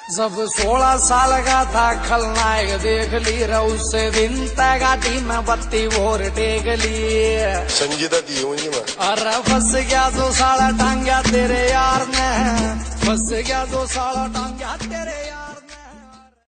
जब 16 साल का था खलनायक देख ली रे उससे दिन तय गाड़ी में बत्ती और टेक ली संजीदा दी होंगी मैं। अरे फंस गया 2 साल टांग्या तेरे यार ने, फंस गया 2 साल टांग्या तेरे